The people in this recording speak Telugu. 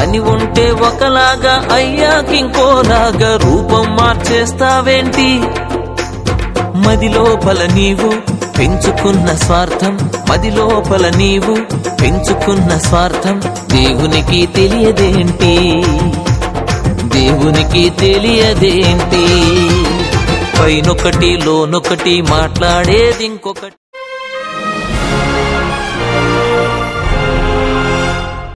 పని ఉంటే ఒకలాగా అయ్యాకింకోలాగా రూపం మార్చేస్తావేంటి? మదిలోపల నీవు పెంచుకున్న స్వార్థం, మదిలోపల నీవు పెంచుకున్న స్వార్థం దేవునికి తెలియదేంటి? దేవునికి తెలియదేంటి? పైనొకటి లోనొకటి మాట్లాడేది ఇంకొకటి.